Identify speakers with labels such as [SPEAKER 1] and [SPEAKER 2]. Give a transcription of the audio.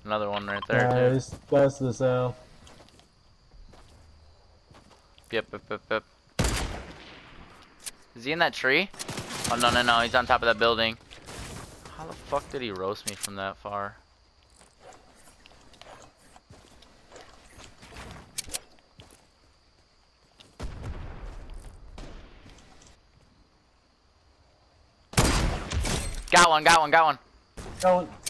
[SPEAKER 1] Another one right there too.
[SPEAKER 2] Nice. That's the south.
[SPEAKER 1] Yep. Is he in that tree? Oh no, he's on top of that building. How the fuck did he roast me from that far? Got one.
[SPEAKER 2] Going.